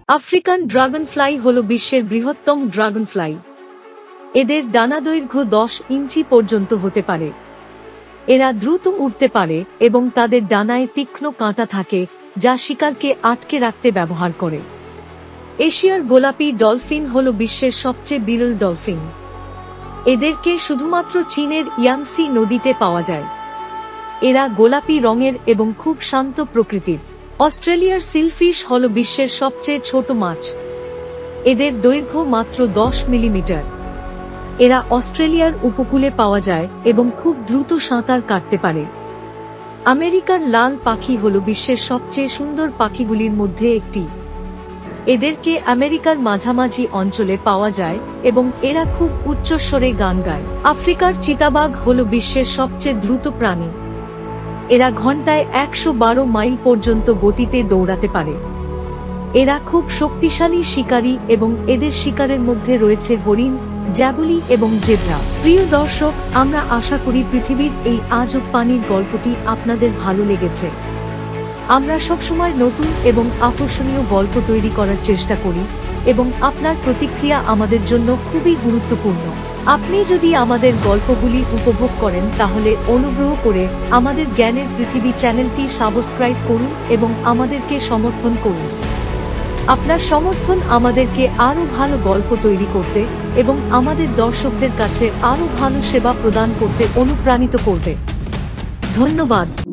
African Dragonfly হল বিশ্বের বৃহত্তম ড্রাগনফ্লাই। এদের ডানা দৈর্ঘ্য 10 ইঞ্চি পর্যন্ত হতে পারে। এরা দ্রুত উড়তে পারে এবং তাদের ডানায় তীক্ষ্ণ কাঁটা থাকে যা শিকারকে আটকে রাখতে ব্যবহার করে। এশিয়ার গোলাপি ডলফিন হল বিশ্বের সবচেয়ে বিরল ডলফিন। এদেরকে শুধুমাত্র চীনের ইয়াংসি নদীতে পাওয়া যায়। এরা গোলাপি রঙের এবং খুব শান্ত প্রকৃতির। অস্ট্রেলিয়ার সিলফিশ হল বিশ্বের সবচেয়ে ছোট মাছ। এদের দৈর্ঘ্য মাত্র 10 মিলিমিটার। এরা অস্ট্রেলিয়ার উপকূলে পাওয়া যায় এবং খুব দ্রুত সাঁতার কাটতে পারে। আমেরিকার লাল পাখি হল বিশ্বের সবচেয়ে সুন্দর পাখিগুলির মধ্যে একটি। এদেরকে আমেরিকার মাঝামাঝি অঞ্চলে পাওয়া যায় এবং এরা খুব উচ্চস্বরে গান গায়। আফ্রিকার চিতাবাঘ হল বিশ্বের সবচেয়ে দ্রুত প্রাণী। এরা ঘন্টায় 112 মাইল পর্যন্ত গতিতে দৌড়াতে পারে। এরা খুব শক্তিশালী শিকারী এবং এদের শিকারের মধ্যে রয়েছে হরিণ, জ্যাগুলি এবং জেব্রা। প্রিয় দর্শক, আমরা আশা করি পৃথিবীর এই আজব প্রাণীর গল্পটি আপনাদের ভালো লেগেছে। আমরা সবসময় নতুন এবং আকর্ষণীয় গল্প তৈরি করার চেষ্টা করি এবং আপনার প্রতিক্রিয়া আমাদের জন্য খুবই গুরুত্বপূর্ণ। আপনি যদি আমাদের গল্পগুলি উপভোগ করেন তাহলে অনুগ্রহ করে আমাদের জ্ঞানের পৃথিবী চ্যানেলটি সাবস্ক্রাইব করুন এবং আমাদেরকে সমর্থন করুন। আপনার সমর্থন আমাদেরকে আরও ভালো গল্প তৈরি করতে এবং আমাদের দর্শকদের কাছে আরও ভালো সেবা প্রদান করতে অনুপ্রাণিত করবে। ধন্যবাদ।